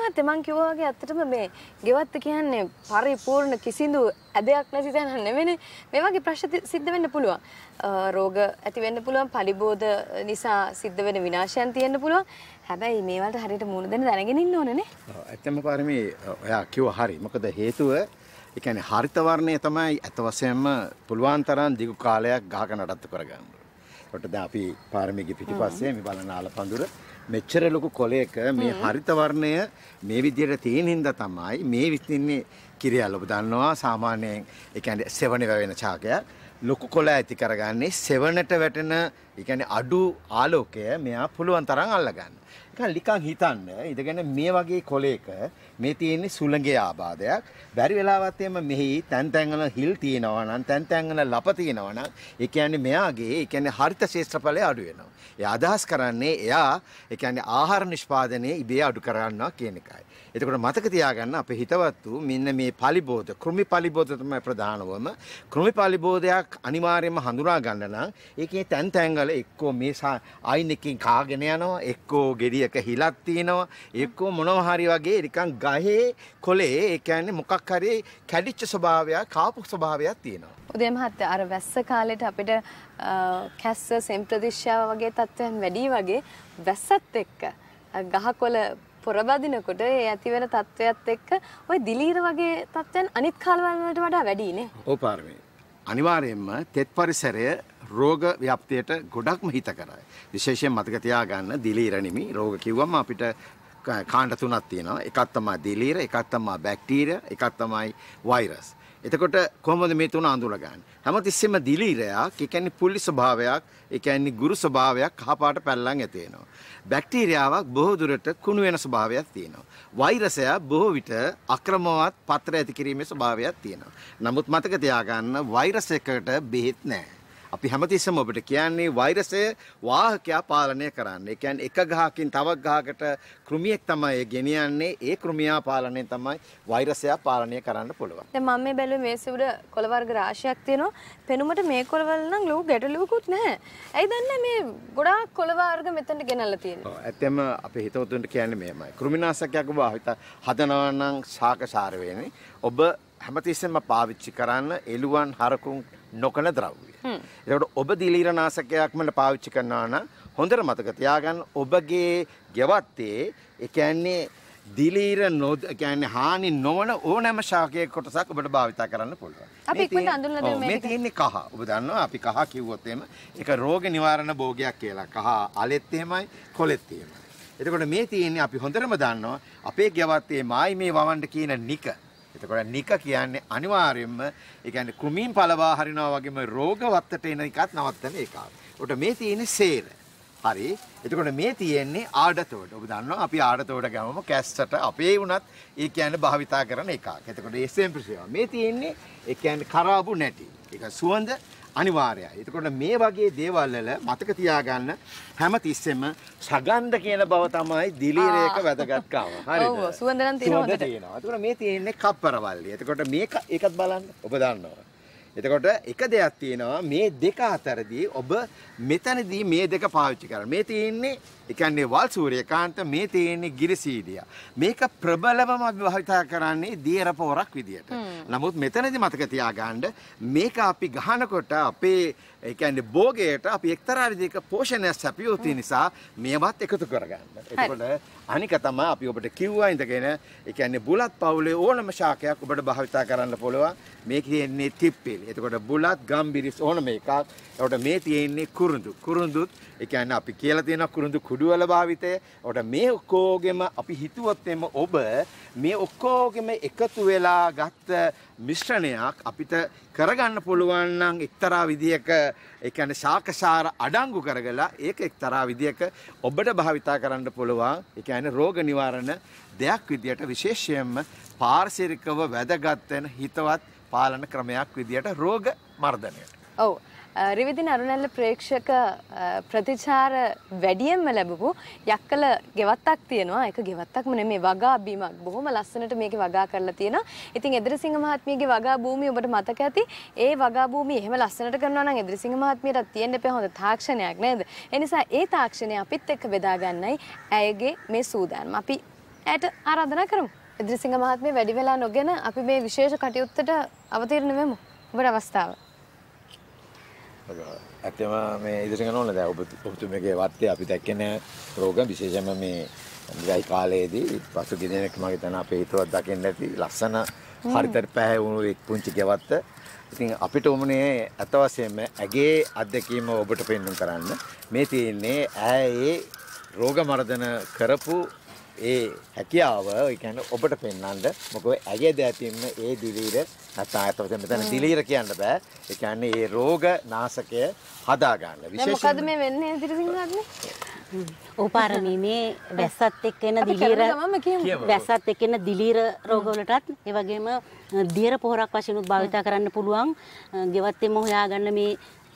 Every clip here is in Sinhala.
මහත්තයා මං කිව්වා වගේ ඇත්තටම මේ ගෙවත්ත කියන්නේ පරිපූර්ණ කිසිදු ඇදයක් නැති තැන නෙවෙයිනේ. මේ වගේ ප්‍රශ්න සිද්ධ වෙන්න පුළුවන්. රෝග ඇති වෙන්න පුළුවන්, පලිබෝධ නිසා සිද්ධ වෙන විනාශයන් තියෙන්න පුළුවන්. හැබැයි මේ වලට හරියට මුහුණ දෙන්න දැනගෙන ඉන්න ඕනේ නේ. ඇත්තම පාරමී ඔයා කිව්වා හරි. මොකද හේතුව ඒ කියන්නේ හරිත වර්ණය තමයි අත වශයෙන්ම පුළුවන් තරම් දිගු කාලයක් ගහක නඩත්තු කරගන්න. ඒකට දැන් අපි පාරමීගේ පිටිපස්සේ මේ බලන ආලපඳුර මෙච්චර ලොකු කොලයක මේ හරිත වර්ණය මේ විදිහට තියෙන හින්දා තමයි මේ විශ්ින්නේ කිරියල් ඔබ දන්නවා සාමාන්‍යයෙන් ඒ කියන්නේ සෙවණේ වැවෙන ඡාකයක් ලොකු කොළ ඇති කරගන්නේ සෙවණට වැටෙන ඒ කියන්නේ අඩු ආලෝකය මෙයා පුළුවන් තරම් අල්ලගන්න. නිකන් හිතන්න ඉඳගෙන මේ වගේ කොලයක මේ තියෙන්නේ සුළඟේ ආබාධයක්. බැරි වෙලාවත් එම මෙහි තැන් තැන්වල හිල් තියෙනවා නම් තැන් තැන්වල ලප තියෙනවා නම් ඒ කියන්නේ මෙයාගේ ඒ කියන්නේ හරිත ශේෂ්ත්‍රඵලය අඩු වෙනවා. ඒ අදහස් කරන්නේ එයා ඒ කියන්නේ ආහාර නිෂ්පාදනයේ ඉබේ අඩු කරගන්නවා කියන එකයි. එතකොට මතක තියාගන්න අපේ හිතවත්තු මෙන්න මේ පලිබෝධ කෘමි පලිබෝධ තමයි ප්‍රධානවම. කෘමි පලිබෝධයක් අනිවාර්යයෙන්ම හඳුනා ගන්න නම් ඒකේ තැන් තැන්වල එක්කෝ මේ අයින් එකකින් කාගෙන යනවා එක්කෝ ගෙඩියක හිලක් තියෙනවා එක්කෝ මොනවා හරි වගේ නිකන් ගහේ කොලේ ඒ කියන්නේ මොකක් හරි කැඩිච්ච ස්වභාවයක් කාපු ස්වභාවයක් තියෙනවා. උදේ මහත්තයා අර වැස්ස කාලේට අපිට කැස්ස සෙම්ප්‍රදිශ්‍යාව වගේ තත්ත්වයන් වැඩි වගේ වැස්සත් එක්ක ගහකොළ පොරබදිනකොට ඒ ඇති වෙන තත්ත්වයක් එක්ක ওই දිලීර වගේ තත්ත්වයන් අනිත් කාලවල වලට වඩා වැඩි නේ. ඔව් පාරමී. අනිවාර්යයෙන්ම තෙත් පරිසරය රෝග ව්‍යාප්තියට ගොඩක්ම හිත කරයි. විශේෂයෙන් මතක තියාගන්න දිලීර නෙමි රෝග කිව්වම අපිට කාණ්ඩ තුනක් තියෙනවා. එකක් තමයි දිලීර, එකක් තමයි බැක්ටීරියා, එකක් තමයි වෛරස්. එතකොට කොහොමද මේ තුන අඳුරගන්නේ? හැමතිස්සෙම දිලීරයක්, ඒ කියන්නේ පුල්ලි ස්වභාවයක්, ඒ කියන්නේ ගුරු ස්වභාවයක් කහපාට පැල්ලම් ඇති වෙනවා. බැක්ටීරියාවක් බොහෝ දුරට කුණු වෙන ස්වභාවයක් තියෙනවා. වෛරසය බොහෝ විට අක්‍රමවත් පත්‍ර ඇති කිරීමේ ස්වභාවයක් තියෙනවා. නමුත් මතක තියාගන්න වෛරස් එකකට බෙහෙත් නැහැ. අපි හැමතිස්සෙම ඔබට කියන්නේ වෛරසය වාහකයා පාලනය කරන්න. ඒ කියන්නේ එක ගහකින් තවත් ගහකට කෘමියෙක් තමයි ගෙනියන්නේ. ඒ කෘමියා පාලනයෙන් තමයි වෛරසය පාලනය කරන්න පුළුවන්. දැන් මම මේ බැලුවේ මේසෙ උඩ කොළ වර්ග රාශියක් තියෙනවා. පෙනුමට මේ කොළවල නම් ලොකු ගැටලුවකුත් නැහැ. ඇයි දන්නේ මේ ගොඩාක් කොළ වර්ග මෙතනට ගෙනල්ලා තියෙන්නේ? ඔව් ඇත්තම අපේ හිතවතුන්ට කියන්නේ මෙහෙමයි. කෘමිනාශකයක් ඔබ හදනවා නම් ශාකසාර වෙන්නේ. ඔබ හැමතිස්සෙම පාවිච්චි කරන්න එළුවන් හරකුන් නොකන ද්‍රව්‍ය. ඒකට ඔබ දිලීරනාශකයක්ම පාවිච්චි කරනවා නම් හොඳට මතක තියාගන්න ඔබගේ ගෙවත්තේ ඒ කියන්නේ දිලීර කියන්නේ හානි නොවන ඕනෑම ශාකයක කොටසක් ඔබට භාවිත කරන්න පුළුවන්. අපි ඉක්මනට අඳුනලා දෙමු මේ තියෙන්නේ කහ. ඔබ දන්නවා අපි කහ කිව්වොත් එහෙම ඒක රෝග නිවාරණ භෝගයක් කියලා. කහ අලෙත් එහෙමයි කොලෙත් එහෙමයි. එතකොට මේ තියෙන්නේ අපි හොඳටම දන්නවා අපේ ගෙවත්තේ මායි මේ වවන්න කියන නික. එතකොට නික කියන්නේ අනිවාර්යයෙන්ම ඒ කියන්නේ කෘමීන් පළවා හරිනවා වගේම රෝග වත්තට එන එකත් නවත්තන එකක්. උට මේ තියෙන්නේ සේර. හරි. එතකොට මේ තියෙන්නේ ආඩතෝඩ. ඔබ දන්නවා අපි ආඩතෝඩ ගමම කැස්සට අපේ වුණත් ඒ කියන්නේ භාවිතා කරන එකක්. එතකොට ඒ සෙම්ප්‍රසියා. මේ තියෙන්නේ ඒ කියන්නේ කරාබු නැටි. ඒක සුවඳ අනිවාර්යයි. එතකොට මේ වගේ දේවල් වල මතක තියාගන්න හැම තිස්සෙම සගන්ධ කියන බව තමයි දිලීරයක වැදගත්කම. හරිද? ඔව් සුවඳ නම් තියෙනවා හොඳට. එතකොට මේ තියෙන්නේ කප්පරවල්ලි. එතකොට මේක ඒකත් බලන්න. ඔබ දන්නවා. එතකොට එක දෙයක් තියෙනවා මේ දෙක අතරදී ඔබ මෙතනදී මේ දෙක පාවිච්චි කරන්න. මේ තියෙන්නේ ඒ කියන්නේ වල් සූර්යකාන්ත, මේ තියෙන්නේ ගිරිසීඩියා. මේක ප්‍රබලවම අපි භාවිතා කරන්නේ දියර පොරක් විදියට. නමුත් මෙතනදී මතක තියාගන්න මේක අපි ගහනකොට අපේ ඒ කියන්නේ භෝගයට අපි එක්තරා විදිහක පෝෂණයක් සැපියුත් නිසා මේවත් එකතු කරගන්න. එතකොට අනික තමයි අපි ඔබට කිව්වා ඉඳගෙන ඒ කියන්නේ බුලත් පවුලේ ඕනම ශාකයක් ඔබට භාවිතා කරන්න පුළුවන්. මේ කියන්නේ තිප්පෙලි. එතකොට බුලත් ගම්බිරිස් ඕනම එකක්. එතකොට මේ තියෙන්නේ කුරුඳු. කුරුඳුත් ඒ කියන්නේ අපි කියලා තියෙන කුරුඳු කුඩු වල භාවිතය. එතකොට මේ ඔක්කොගෙම අපි හිතුවොත් එම ඔබ මේ ඔක්කොගෙම එකතු වෙලා ගත්ත මිශ්‍රණයක් අපිට කරගන්න පුළුවන් නම් එක්තරා විදියක ඒ කියන්නේ ශාකසාර අඩංගු කරගලා ඒක එක්තරා විදියක ඔබට භාවිතා කරන්න පුළුවන්. ඒ කියන්නේ රෝග නිවාරණ දෙයක් විදියට විශේෂයෙන්ම පාරිසරිකව වැදගත් වෙන හිතවත් පාලන ක්‍රමයක් විදියට රෝග මර්ධනයට. ඔව්. රිවිදින අරුණැල්ල ප්‍රේක්ෂක ප්‍රතිචාර වැඩියෙන්ම ලැබපු යක්කල ගෙවත්තක් තියෙනවා. ඒක ගෙවත්තක්ම නෙමෙයි වගා බීමක්. බොහොම ලස්සනට මේකේ වගා කරලා තියෙනවා. ඉතින් එදිරිසිංහ මහත්මියගේ වගා භූමිය ඔබට මතක ඇති. ඒ වගා භූමිය එහෙම ලස්සනට කරනවා නම් එදිරිසිංහ මහත්මියට තියෙන්න එපා හොඳ තාක්ෂණයක් නේද? ඒ නිසා ඒ තාක්ෂණය අපිත් එක්ක බෙදා ගන්නයි ඇයගේ මේ සූදානම. අපි ඇයට ආරාධනා කරමු. ඉදිරිසිංහ මහත්මිය වැඩි වෙලා නොගෙන අපි මේ විශේෂ කටයුත්තට අවතීර්ණ වෙමු. ඔබට අවස්ථාව. ඇත්තම මේ ඉදිරිසිංහ නෝන දැන් ඔබතුමගේ වත්තේ අපි දැක්කේ රෝග විශේෂයෙන්ම මේ ගයි කාලයේදී පසුගිය දිනක මගේ තන අපේ හිතවත් දකින්න ඇති ලස්සන හරිතට පැහැවුණු එක් පුංචි ගෙවත්ත. ඉතින් අපිට උමනේ අත වශයෙන්ම ඇගේ අත්දැකීම ඔබට පෙන්වන්න කරන්න. මේ තියෙන්නේ ඈ රෝග මර්ධන කරපු ඒ හැකියාව ඒ කියන්නේ ඔබට පෙන්වන්න. මොකද ඇගේ දැතින්ම ඒ දිලීර නැත්නම් අත වශයෙන් මෙතන දිලීර කියන්න බෑ. ඒ කියන්නේ ඒ රෝග නාශකය හදා ගන්න. විශේෂයෙන් මොකද මේ වෙන්නේ ඉදිරිසිංහ මහත්මිය? ඕපාරමී මේ වැස්සත් එක්ක එන දිලීර වැස්සත් එක්ක එන දිලීර රෝගවලටත් ඒ වගේම දියර පොහොරක් වශයෙන් උත් භාවිත කරන්න පුළුවන් ගෙවත්තෙම හොයාගන්න මේ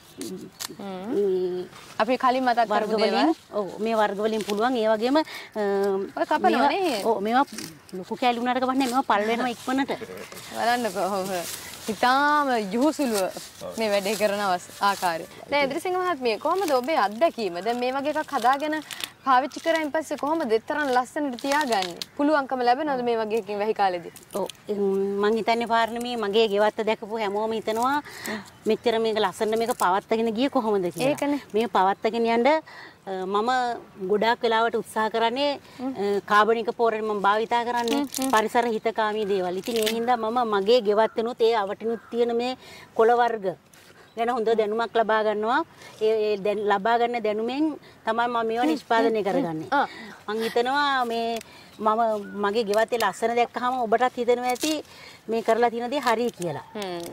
අපි කලින් මතක් කරපු දේවල් ඔව් මේ වර්ග වලින් පුළුවන් ඒ වගේම ඔය කපනවනේ ඔව් මේවා ලොකු කැලි උනාට කපන්නේ මේවා පල් වෙනවා ඉක්මනට බලන්නකෝ ඉතාම යහුසුලුව මේ වැඩේ කරන ආකාරය. දැන් ඉදිරිසිංහ මහත්මිය කොහොමද ඔබේ අත්දැකීම? දැන් මේ වගේ එකක් හදාගෙන පාවිච්චි කරායින් පස්සේ කොහොමද දෙතරම් ලස්සනට තියාගන්නේ? පුළුවන්කම ලැබෙනවද මේ වගේ එකකින් වැහි කාලෙදී? ඔව් මං හිතන්නේ පාරණමී මගේ ගෙවත්ත දැකපු හැමෝම හිතනවා මෙච්චර මේක ලස්සන මේක පවත්වාගෙන ගියේ කොහොමද කියලා. ඒකනේ. මේ පවත්වාගෙන යන්න මම ගොඩාක් වෙලාවට උත්සාහ කරන්නේ කාබනික පොරෙන් මම භාවිතා කරන්නේ පරිසර හිතකාමී දේවල්. ඉතින් ඒ හින්දා මම මගේ ගෙවත්තනොත් ඒ අවටිනුත් තියෙන මේ කොළ වර්ග ගැන හොඳ දැනුමක් ලබා ගන්නවා. ඒ ලබා ගන්න දැනුමෙන් තමයි මම මේවා නිෂ්පාදනය කරගන්නේ. මම හිතනවා මේ මගේ ගෙවත්තේ ලස්සන දැක්කහම ඔබටත් හිතෙනවා ඇති මේ කරලා තියෙන දේ හරි කියලා.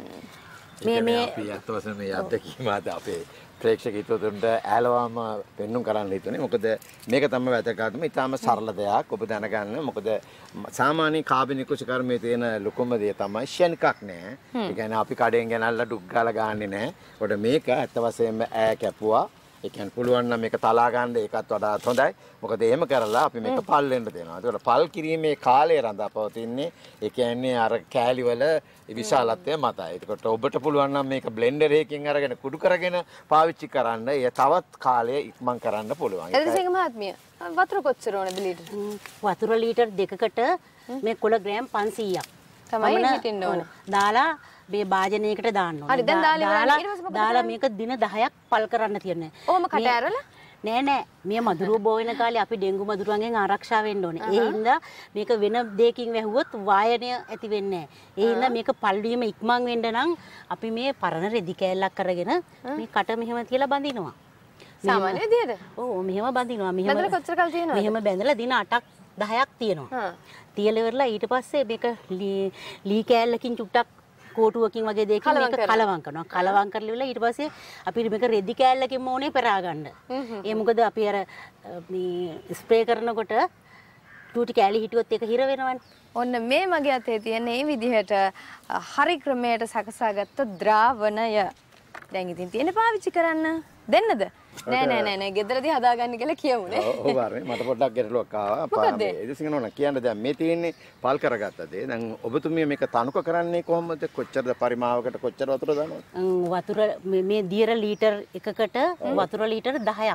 මේ අපි අත් වශයෙන් මේ අත්දැකීම අද අපේ ප්‍රේක්ෂක හිතවතුන්ට ඈලවාම පෙන්눔 කරන්න හිතුනේ. මොකද මේක තමයි වැදගත්ම. ඊටාම සරල දෙයක්. ඔබ දැනගන්න. මොකද සාමාන්‍ය කාබනික කෘෂිකර්මයේ තියෙන ලොකුම දේ තමයි ෂණිකක් නෑ. ඒ කියන්නේ අපි කඩෙන් ගෙනල්ලා ඩුක් ගාලා ගන්නෙ නෑ. ඒකට මේක ඇත්ත වශයෙන්ම ඈ කැපුවා. ඒ කියන්නේ පුළුවන් නම් මේක තලා ගන්න ඒකත් වඩාත් හොඳයි. මොකද එහෙම කරලා අපි මේක පල් වෙන්න දෙනවා. ඒකට පල් කිරීමේ කාලය රඳා පවතින්නේ ඒ කියන්නේ අර කෑලි වල විශාලත්වය මතයි. ඒකට ඔබට පුළුවන් නම් මේක බ්ලෙන්ඩර් එකකින් අරගෙන කුඩු කරගෙන පාවිච්චි කරන්න. ඒ තවත් කාලය ඉක්මන් කරන්න පුළුවන්. ඉදිරිසිංහ මහත්මිය වතුර කොච්චර ඕනද ලීටර? වතුර ලීටර් 2කට මේ කොළ ග්‍රෑම් 500ක් තමයි හිටින්න ඕන. දාලා මේ භාජනයකට දාන්න ඕනේ. හරි දැන් දාලා මේක දින 10ක් පල් කරන්න තියෙනවා. ඔහොම කට ඇරලා නෑ මේ මදුරුව බෝ වෙන කාලේ අපි ඩෙන්ගු මදුරුවන්ගෙන් ආරක්ෂා වෙන්න ඕනේ. ඒ හින්දා මේක වෙන දෙයකින් වැහුවොත් වායනය ඇති වෙන්නේ නෑ. ඒ හින්දා මේක පල්වීම ඉක්මන් වෙන්න නම් අපි මේ පරණ රෙදි කෑල්ලක් අරගෙන මේ කට මෙහෙම තියලා බඳිනවා. සාමාන්‍ය විදියට? ඔව් මෙහෙම බඳිනවා. බඳලා කොච්චර කල් තියෙනවද? මෙහෙම බැඳලා දින 8ක් 10ක් තියෙනවා. තියලා ඉවරලා ඊට පස්සේ මේක ලී කෑල්ලකින් චුට්ටක් කෝටුවකින් වගේ දෙයකින් මේක කලවම් කරනවා. කලවම් කරලා ඉවරලා ඊට පස්සේ අපිට මේක රෙදි කෑල්ලකින් ඕනේ පෙරා ගන්න. ඒ මොකද අපි අර මේ ස්ප්‍රේ කරනකොට ටූටි කෑලි හිටියොත් ඒක හිර වෙනවනේ. ඔන්න මේ මගේ අතේ තියෙන මේ විදිහට හරි ක්‍රමයට සකසාගත්ත ද්‍රාවණය. දැන් ඉතින් තියෙන පාවිච්චි කරන්න දෙන්නද? නෑ ගෙදරදී හදාගන්න කියලා කියමුනේ. ඔව් ආරනේ මට පොඩ්ඩක් ගැටලුවක් ආවා. ඉදිරිසිංහ නෝනා කියන්න දැන් මේ තියෙන්නේ පල් කරගත්ත දේ. දැන් ඔබතුමිය මේක තනුක කරන්නේ කොහොමද? කොච්චරද පරිමාවකට කොච්චර වතුර දානවද? වතුර මේ දියර ලීටර් එකකට වතුර ලීටර් 10ක්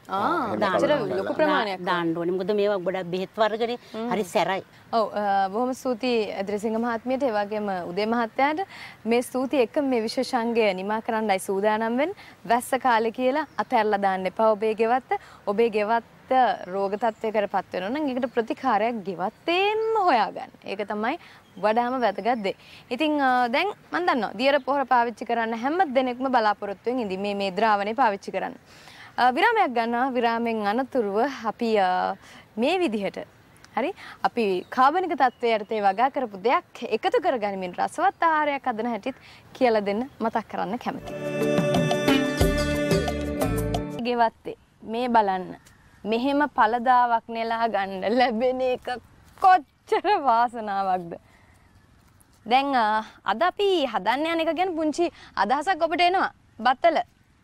ලොකු ප්‍රමාණයක් දාන්න ඕනේ. මොකද මේවා ගොඩක් බෙහෙත් වර්ගනේ. හරි සැරයි. ඔව් බොහොම ස්තුතියි ඉදිරිසිංහ මහත්මියට ඒ වගේම උදේ මහත්තයාට මේ ස්තුතිය එක්ක මේ විශේෂාංගය නිමා කරන්නයි සූදානම් වෙන්නේ. වැස්ස කාලේ කියලා අතහැරලා දාන්න එපා ඔබේ ගෙවත්ත. ඔබේ ගෙවත්ත රෝග තත්ත්වයකටපත් වෙනවා නම් ඒකට ප්‍රතිකාරයක් ගෙවත්තේම හොයාගන්න. ඒක තමයි වඩාම වැදගත් දේ. ඉතින් දැන් මම දන්නවා දියර පොහොර පාවිච්චි කරන්න හැම දෙනෙක්ම බලාපොරොත්තු වෙමින් ඉඳි මේ ද්‍රාවණය පාවිච්චි කරන්න. විරාමයක් ගන්නවා. විරාමෙන් අනතුරුව අපි මේ විදිහට හරි අපි කාබනික තත්ත්වයට ඒ වගා කරපු දෙයක් එකතු කරගනිමින් රසවත් ආහාරයක් හදන හැටිත් කියලා දෙන්න මතක් කරන්න කැමතියි. ගෙවත්තේ මේ බලන්න මෙහෙම පළදාවක් නෙලා ගන්න ලැබෙන එක කොච්චර වාසනාවක්ද. දැන් අද අපි හදන්න යන එක ගැන පුංචි අදහසක් ඔබට එනවා. බත්තල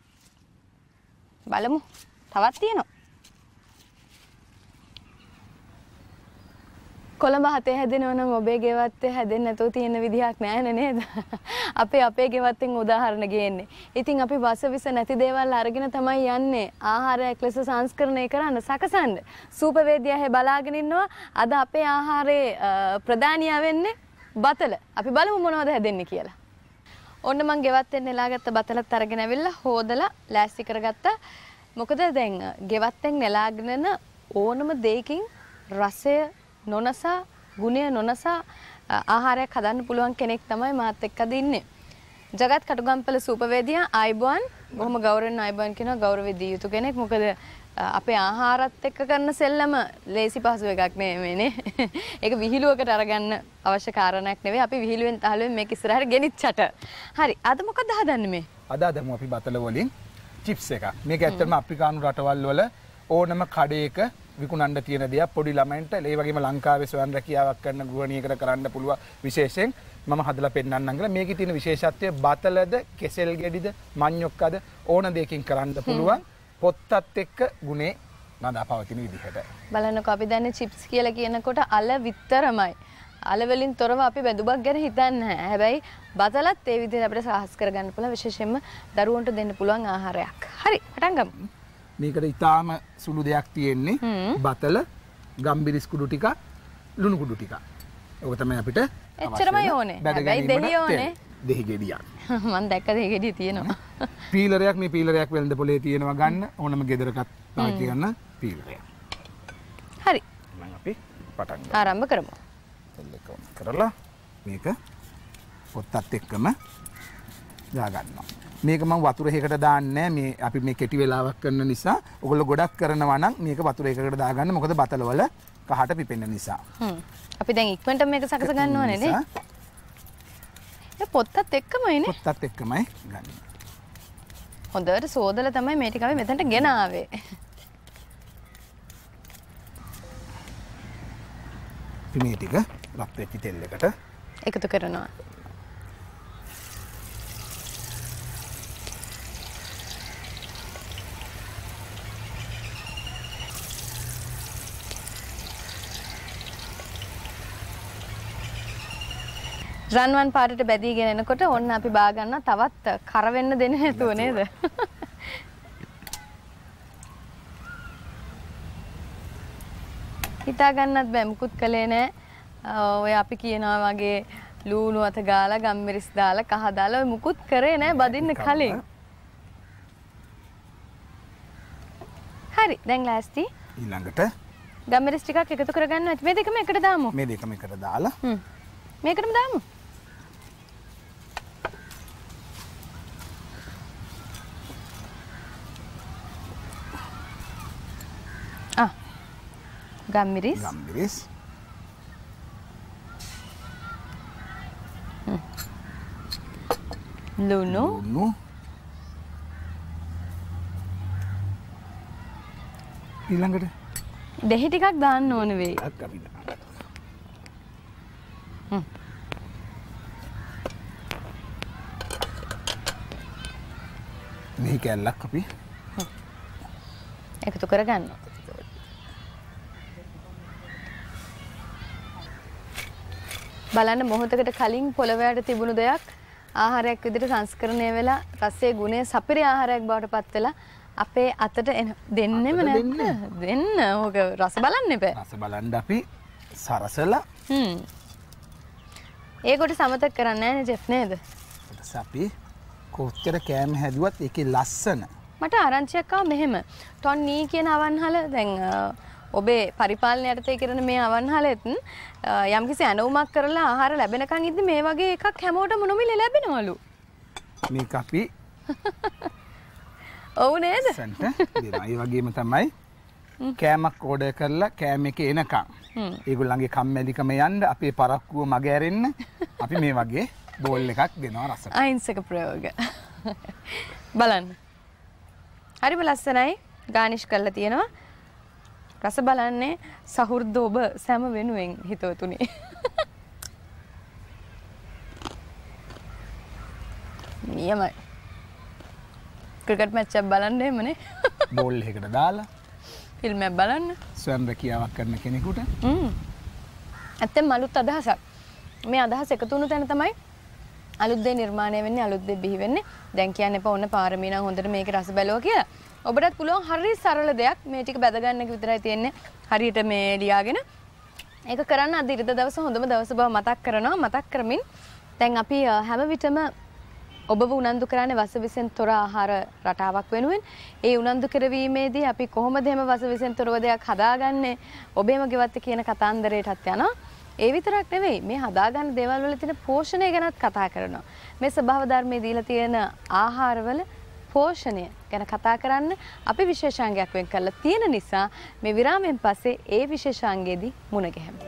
බලමු. තවත් තියෙනවා. කොළඹ හතේ හැදෙනවා නම් ඔබේ ගෙවත්තේ හැදෙන්නේ නැතුව තියෙන විදිහක් නැහැ නේද? අපේ ගෙවත්තෙන් උදාහරණ ගේන්නේ. ඉතින් අපි වසවිස නැති දේවල් අරගෙන තමයි යන්නේ ආහාරයක් ලෙස සංස්කරණය කරන්න සකසන්න. සූපවේදියා හැබ බලාගෙන ඉන්නවා අද අපේ ආහාරයේ ප්‍රධානියා වෙන්නේ බතල. අපි බලමු මොනවද හැදෙන්නේ කියලා. ඔන්න මං ගෙවත්තෙන් නෙලාගත්ත බතලත් අරගෙන ඇවිල්ලා හොදලා ලෑස්ති කරගත්තා. මොකද දැන් ගෙවත්තෙන් නෙලාගෙන ඕනම දෙයකින් රසය නොනසා ගුණය නොනසා ආහාරයක් හදන්න පුළුවන් කෙනෙක් තමයි මාත් එක්ක අද ඉන්නේ. ජගත් කටුගම්පල සූපවේදියා ආයිබෝන් බොහොම ගෞරවයෙන් ආයිබෝන් කියනවා ගෞරවෙ දී යුතු කෙනෙක්. මොකද අපේ ආහාරත් එක්ක කරන සෙල්ලම ලේසි පහසු එකක් නෙමෙයිනේ. ඒක විහිළුවකට අරගන්න අවශ්‍ය කාරණයක් නෙවෙයි. අපි විහිළුවෙන් තහලුවෙන් මේක ඉස්සරහට ගෙනිච්චට. හරි. අද මොකද හදන්නේ මේ? අද හදමු අපි බතල වලින් චිප්ස් එකක්. මේක ඇත්තටම අප්‍රිකානු රටවල් වල ඕනම කඩේක විකුණන්න තියෙන දෙයක්. පොඩි ළමයින්ට ඒ වගේම ලංකාවේ ස්වයං රැකියාවක් කරන ගෘහණියකට කරන්න පුළුවන් විශේෂයෙන් මම හදලා පෙන්නන්නම් කියලා. මේකේ තියෙන විශේෂත්වය බතලද, කෙසෙල් ගෙඩිද, මඤ්ඤොක්කද ඕන දෙයකින් කරන්න පුළුවන්. පොත්තත් එක්ක ගුණේ නදා පවතින විදිහට. බලන්නකෝ අපි දන්නේ චිප්ස් කියලා කියනකොට අල විතරමයි. අල වලින් තොරව අපි බෙදුමක් ගැන හිතන්නේ නැහැ. හැබැයි බතලත් ඒ විදිහට අපිට සාහස් කරගන්න පුළුවන් විශේෂයෙන්ම දරුවන්ට දෙන්න පුළුවන් ආහාරයක්. හරි, පටන් ගමු. මේකට ඊටාම සුළු දෙයක් තියෙන්නේ. බතල, ගම්බිරිස් කුඩු ටිකක්, ලුණු කුඩු ටිකක්. ඒක තමයි අපිට එච්චරමයි ඕනේ. හැබැයි දෙහි ඕනේ. දෙහි ගෙඩියක්. මම දැක්ක දෙහි ගෙඩිය තියෙනවා. පීලරයක් මේ පීලරයක් වෙළඳ පොලේ තියෙනවා ගන්න ඕනම ගෙදරකත් පාවිච්චි කරන පීලරයක්. හරි. මම අපි පටන් ගමු. ආරම්භ කරමු. එල්ලකම් කරලා මේක පොත්තත් එක්කම දාගන්නවා. මේක මම වතුර එකකට දාන්නේ මේ අපි මේ කෙටි වෙලාවක් කරන නිසා. ඔයගොල්ලෝ ගොඩක් කරනවා නම් මේක වතුර එකකට දාගන්න. මොකද බතල වල කහට පිපෙන්න නිසා. අපි දැන් ඉක්මනට මේක සකස ගන්නවනේ නේ. ඒ පොත්තත් එක්කමයිනේ. පොත්තත් එක්කමයි ගන්න. හොඳට සෝදලා තමයි මේ ටික අපි මෙතනට ගෙන ආවේ. මේ ටික රත් වෙච්ච තෙල් එකට එකතු කරනවා. රන්වන් පාටට බැදීගෙන එනකොට ඔන්න අපි බා ගන්න තවත් කර වෙන්න දෙන්නේ නැතුව නේද? හිතා ගන්නත් බෑ මුකුත් කළේ නෑ. ඔය අපි කියනවා වගේ ලූණු අත ගාලා ගම්මිරිස් දාලා කහ දාලා ඔය මුකුත් කරේ නෑ බදින්න කලින්. හරි දැන් ලෑස්ති. ඊළඟට ගම්මිරිස් ටිකක් එකතු කරගන්න මේ දෙකම එකට දාමු. මේ දෙකම එකට දාලා මේකටම දාමු. ගම්මිරිස් ලුණු ඊළඟට දෙහි ටිකක් දාන්න ඕන වෙයි. මේ කැල්ලක් අපි එකතු කරගන්නවා. බලන්න මොහොතකට කලින් පොළවයට තිබුණු දෙයක් ආහාරයක් විදිහට සංස්කරණය වෙලා රසයේ ගුණය සපිරි ආහාරයක් බවට පත් වෙලා අපේ අතට දෙන්නෙම නැද්ද? දෙන්න. ඕක රස බලන්න එපා. රස බලන්න අපි සරසලා ඒකට සමතක කරන්නේ නැහැ නේ ජෙෆ් නේද? ඊට අපි කොච්චර කෑම හැදුවත් ඒකේ ලස්සන මට ආරංචියක් ආව මෙහෙම. ටොන්නී කියන අවන්හල දැන් ඔබේ පරිපාලන යටතේ කරන මේ අවන්හලෙත් යම්කිසි ඇනවුමක් කරලා ආහාර ලැබෙනකන් ඉද්දි මේ වගේ එකක් හැමෝටම නොමිලේ ලැබෙනවලු. මේක අපි ඔව් නේද? සන්ට දෙනවා. ඒ වගේම තමයි කෑමක් ඕඩර් කරලා කෑම එක එනකන් ඒගොල්ලන්ගේ කම්මැලිකම යන්න අපේ පරක්කුව මග ඇරෙන්න අපි මේ වගේ බෝල් එකක් දෙනවා රසට. අහිංසක ප්‍රයෝග. බලන්න. හරිම ලස්සනයි. ගානිෂ් කරලා තියෙනවා. රස බලන්නේ සහෘද ඔබ සෑම වෙනුවෙන් හිතවතුනි. නියමයි. ක්‍රිකට් මැච් එකක් බලන්න එමුනේ. බෝල් එකකට දාලා ෆිල්ම් එකක් බලන්න. ස්වයං රැකියාවක් කරන කෙනෙකුට ඇත්තෙන්ම අලුත් අදහසක්. මේ අදහස එකතු වුණු තැන තමයි අලුත් දේ නිර්මාණය වෙන්නේ, අලුත් දේ බිහි වෙන්නේ. දැන් කියන්න එපා ඔන්න පාරමී නම් හොඳට මේකේ රස බැලුවා කියලා. ඔබටත් පුළුවන් හරි සරල දෙයක් මේ ටික බැද ගන්න එක විතරයි තියෙන්නේ. හරියට මේ ලියාගෙන ඒක කරන්න අද ඉරිදා දවස හොඳම දවස බව මතක් කරනවා. මතක් කරමින් දැන් අපි හැම විටම ඔබව උනන්දු කරන්නේ වසවිසෙන් තොර ආහාර රටාවක් වෙනුවෙන්. ඒ උනන්දු කරවීමේදී අපි කොහොමද එහෙම වසවිසෙන් තොරව දෙයක් හදාගන්නේ? ඔබේම ගෙවත්ත කියන කතාන්දරයටත් යනවා. ඒ විතරක් නෙවෙයි මේ හදාගන්න දේවල් වල තියෙන පෝෂණය ගැනත් කතා කරනවා. මේ ස්වභාව ධර්මයේ දීලා තියෙන ආහාරවල පෝෂණය ගැන කතා කරන්න අපි විශේෂාංගයක් වෙන් කරලා තියෙන නිසා මේ විරාමයෙන් පස්සේ ඒ විශේෂාංගයේදී මුණ ගැහෙමු.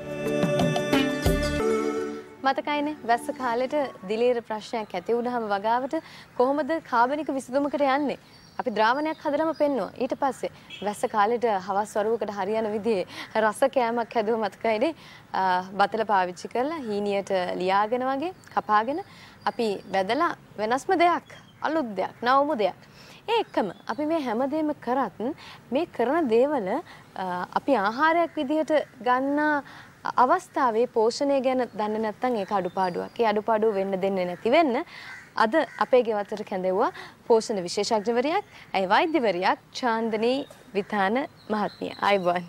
මතකයිනේ වැස්ස කාලෙට දිලීර ප්‍රශ්නයක් ඇති වුණාම වගාවට කොහොමද කාබනික විසඳුමකට යන්නේ? අපි ද්‍රාවණයක් හදලාම පෙන්නුවා. ඊට පස්සේ වැස්ස කාලෙට හවස් වරුවකට හරියන විදිහේ රස කෑමක් හැදුව මතකයිනේ. බතල පාවිච්චි කරලා හීනියට ලියාගෙන වගේ කපාගෙන අපි බැදලා වෙනස්ම දෙයක්, අලුත් දෙයක්, නවමු දෙයක්. ඒ එක්කම අපි මේ හැමදේම කරත් මේ කරන දේවල අපි ආහාරයක් විදිහට ගන්න අවස්ථාවේ පෝෂණය ගැන දන්නේ නැත්නම් ඒක අඩුපාඩුවක්. ඒ අඩුපාඩුව වෙන්න දෙන්නේ නැති වෙන්න අද අපේ ගෙවත්තට කැඳෙව්වා පෝෂණ විශේෂඥවරියක්, ඇයි වෛද්‍යවරියක් චාන්දනී විතාන මහත්මිය. ආයුබෝවන්.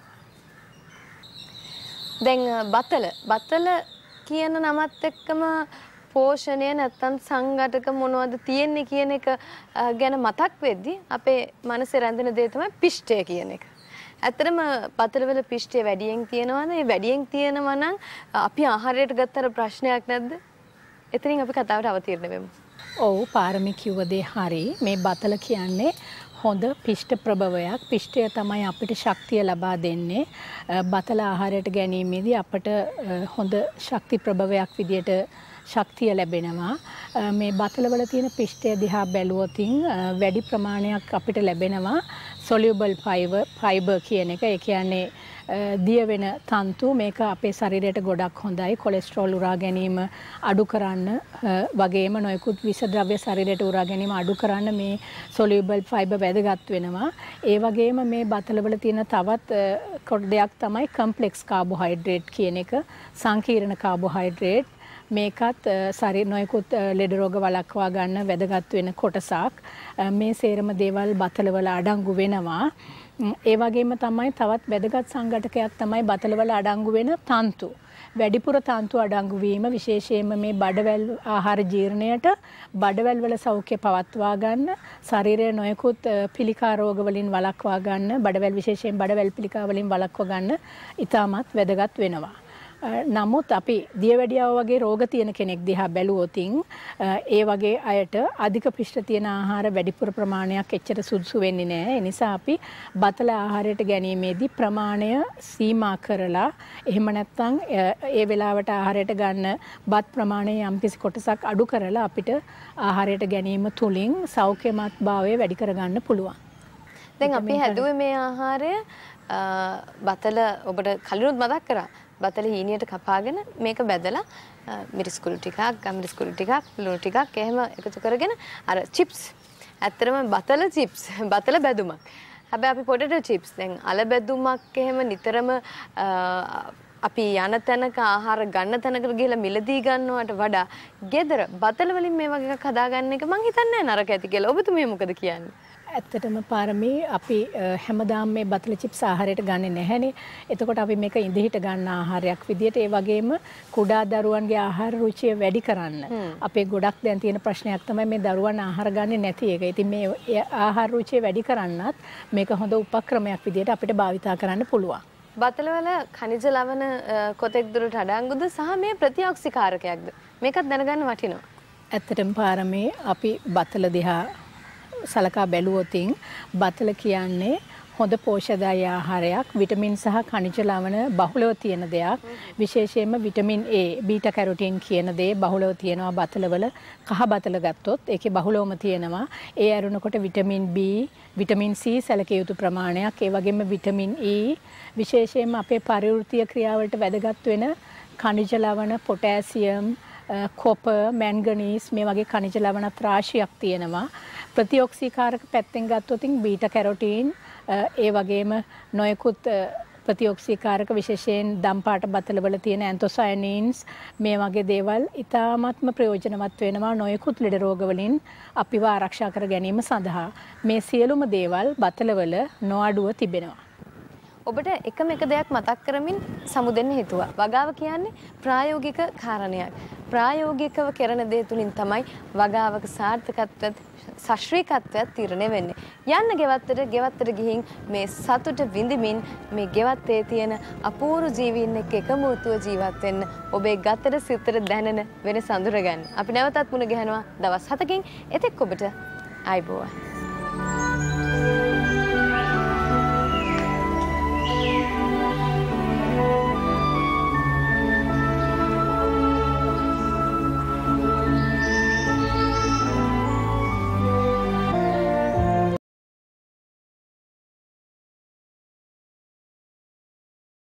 දැන් බතල කියන නමත් එක්කම පෝෂණය නැත්තම් සංඝටක මොනවද තියෙන්නේ කියන එක ගැන මතක් වෙද්දි අපේ මනසේ රැඳෙන දේ තමයි පිෂ්ඨය කියන එක. ඇත්තටම බතලවල පිෂ්ඨය වැඩියෙන් තියෙනවද? ඒ වැඩියෙන් තියෙනවා නම් අපි ආහාරයට ගත්තර ප්‍රශ්නයක් නැද්ද? එතනින් අපි කතාවට අවතීර්ණ වෙමු. ඔව් පාරමී කිව්ව දේ හරි. මේ බතල කියන්නේ හොඳ පිෂ්ඨ ප්‍රභවයක්. පිෂ්ඨය තමයි අපිට ශක්තිය ලබා දෙන්නේ. බතල ආහාරයට ගැනීමේදී අපට හොඳ ශක්ති ප්‍රභවයක් විදියට ශක්තිය ලැබෙනවා. මේ බතලවල තියෙන පිෂ්ඨය දිහා බැලුවොතින් වැඩි ප්‍රමාණයක් අපිට ලැබෙනවා soluble fiber කියන එක. ඒ කියන්නේ දිය වෙන තන්තු. මේක අපේ ශරීරයට ගොඩක් හොඳයි. කොලෙස්ටරෝල් උරා ගැනීම අඩු කරන්න වගේම නොයෙකුත් විෂ ද්‍රව්‍ය ශරීරයට උරා ගැනීම අඩු කරන්න මේ soluble fiber වැදගත් වෙනවා. ඒ වගේම මේ බතලවල තියෙන තවත් දෙයක් තමයි complex carbohydrate කියන එක. සංකීර්ණ කාබෝහයිඩ්‍රේට්. මේකත් ශරීර නොයෙකුත් ලෙඩ රෝග වළක්වා ගන්න වැදගත් වෙන කොටසක්. මේ සේරම දේවල් බතලවල අඩංගු වෙනවා. ඒ වගේම තමයි තවත් වැදගත් සංඝටකයක් තමයි බතලවල අඩංගු වෙන තන්තු. වැඩිපුර තන්තු අඩංගු වීම විශේෂයෙන්ම මේ බඩවැල් ආහාර ජීර්ණයට බඩවැල් වල සෞඛ්‍ය පවත්වා ගන්න, ශරීරයේ නොයෙකුත් පිළිකා රෝග වලින් වළක්වා ගන්න, බඩවැල් විශේෂයෙන් බඩවැල් පිළිකා වලින් වළක්වා ගන්න ඉතාමත් වැදගත් වෙනවා. නමුත් අපි දියවැඩියාව වගේ රෝග තියෙන කෙනෙක් දිහා බැලුවොතින් ඒ වගේ අයට අධික පිෂ්ඨ තියෙන ආහාර වැඩිපුර ප්‍රමාණයක් එච්චර සුදුසු වෙන්නේ නැහැ. ඒ නිසා අපි බතල ආහාරයට ගැනීමේදී ප්‍රමාණය සීමා කරලා එහෙම නැත්නම් ඒ වෙලාවට ආහාරයට ගන්න බත් ප්‍රමාණය යම්කිසි කොටසක් අඩු කරලා අපිට ආහාරයට ගැනීම තුලින් සෞඛ්‍යමත්භාවය වැඩි කරගන්න පුළුවන්. දැන් අපි හැදුවේ මේ ආහාරය බතල ඔබට කලිනුත් මතක් කරා. බතල හීනියට කපාගෙන මේක බැදලා මිරිස් කුළු ටිකක්, ගම්මිරිස් කුළු ටිකක්, ලුණු ටිකක් එහෙම එකතු කරගෙන අර චිප්ස්. ඇත්තටම බතල චිප්ස්, බතල බැදුමක්. හැබැයි අපි පොටේටෝ චිප්ස් දැන් අල බැදුමක් එහෙම නිතරම අපි යන තැනක ආහාර ගන්න තැනකට ගිහලා මිලදී ගන්නවට වඩා ගෙදර බතල වලින් මේ වගේ එකක් හදාගන්න එක මං හිතන්නේ නරක ඇති කියලා. ඔබතුමිය මොකද කියන්නේ? ඇත්තටම පාරමී අපි හැමදාම මේ බතල චිප්ස් ආහාරයට ගන්නෙ නැහැනේ. එතකොට අපි මේක ඉඳහිට ගන්න ආහාරයක් විදියට ඒ වගේම කුඩා දරුවන්ගේ ආහාර රුචිය වැඩි කරන්න. අපේ ගොඩක් දැන් තියෙන ප්‍රශ්නයක් තමයි මේ දරුවන් ආහාර ගන්නෙ නැති එක. ඉතින් මේ ආහාර රුචිය වැඩි කරන්නත් මේක හොඳ උපක්‍රමයක් විදියට අපිට භාවිතා කරන්න පුළුවන්. බතලවල ඛනිජ ලවණ කොතෙක් දුරට අඩංගුද සහ මේ ප්‍රතිඔක්සිකාරකයක්ද? මේකත් දැනගන්න වටිනවා. ඇත්තටම පාරමී අපි බතල දිහා සලකා බැලුවොතින් බතල කියන්නේ හොඳ පෝෂ්‍යදායී ආහාරයක්. විටමින් සහ khනිජ ලවණ බහුලව තියෙන දෙයක්. විශේෂයෙන්ම විටමින් A, බීටා කැරොටින් කියන දේ බහුලව තියෙනවා බතලවල. කහ බතල ගත්තොත් ඒකේ බහුලවම තියෙනවා. ඒ අරුණකොට විටමින් B, විටමින් C සැලකිය යුතු ප්‍රමාණයක්. ඒ වගේම විටමින් E විශේෂයෙන්ම අපේ පරිවෘත්තීය ක්‍රියාවලට වැදගත් වෙන khනිජ ලවණ, පොටෑසියම්, කොපර්, මැන්ගනීස් මේ වගේ khනිජ ලවණ රාශියක් තියෙනවා. ප්‍රතිඔක්සීකාරක පැත්තෙන් ගත්තොත් බීටා කැරොටින් ඒ වගේම නොයෙකුත් ප්‍රතිඔක්සිකාරක විශේෂයෙන් දම්පාට බතලවල තියෙන ඇන්තොසයනීන්ස් මේ වගේ දේවල් ඉතාමත්ම ප්‍රයෝජනවත් වෙනවා නොයෙකුත් ලෙඩ රෝගවලින් අපිව ආරක්ෂා කර ගැනීම සඳහා. මේ සියලුම දේවල් බතලවල නොඅඩුව තිබෙනවා. ඔබට එකම එක දෙයක් මතක් කරමින් සමුදෙන්න හිතුවා. වගාව කියන්නේ ප්‍රායෝගික කාරණයක්. ප්‍රායෝගිකව කරන දේ තුලින් තමයි වගාවක සාර්ථකත්වයත් ශාස්ත්‍රීයත්වයත් තීරණය වෙන්නේ. යන්න ගෙවත්තට ගිහින් මේ සතුට විඳිමින් මේ ගෙවත්තේ තියෙන අපූර්ව ජීවීන් එක්ක එකමුතුව ජීවත් වෙන්න ඔබේ ගතට සිතට දැනෙන වෙනස අඳුරගන්න. අපි නැවතත් මුණ ගැහෙනවා දවස් 7කින්. එතෙක් ඔබට ආයුබෝවන්.